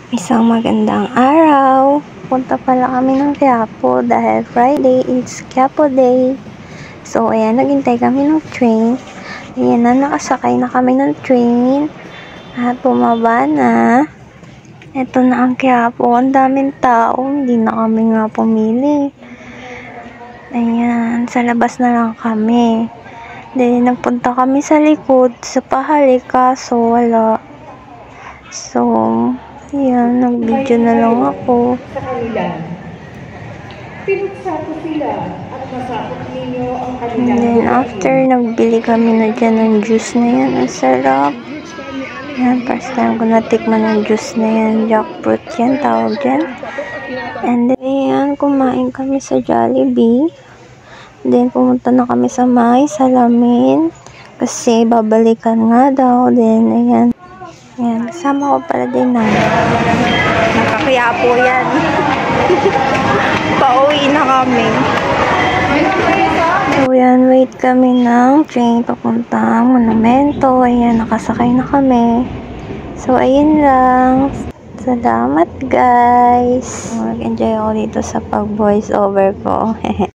Isang magandang araw. Punta pala kami ng Quiapo dahil Friday is Quiapo Day. So, ayan, naghintay kami ng train. Ayan na, nakasakay na kami ng train. At bumaba na. Ito na ang Quiapo. Ang daming tao. Hindi na kami nga pumili. Ayan, sa labas na lang kami. Then, nagpunta kami sa likod, sa pahalik, kaso wala. So, yan, nag-video na lang ako. Sa kanila. Pinagsapo sila at masakot ninyo ang kanilang. And then, after, nagbili kami na dyan ng juice na yan. Ang sarap. Yan, first time ko natikman ng juice na yan. Jackfruit yan, tawag dyan. And then, ayan, kumain kami sa Jollibee. Then, pumunta na kami sa may salamin. Kasi, babalikan nga daw. Then, ayan. Ayan, kasama ko pala din na. Nakakiyapo yan. Pauwi na kami. So, yan, wait kami ng train papuntang Monumento. Ayan, nakasakay na kami. So, ayun lang. Salamat, guys. Mag-enjoy ako dito sa pag-voice over ko.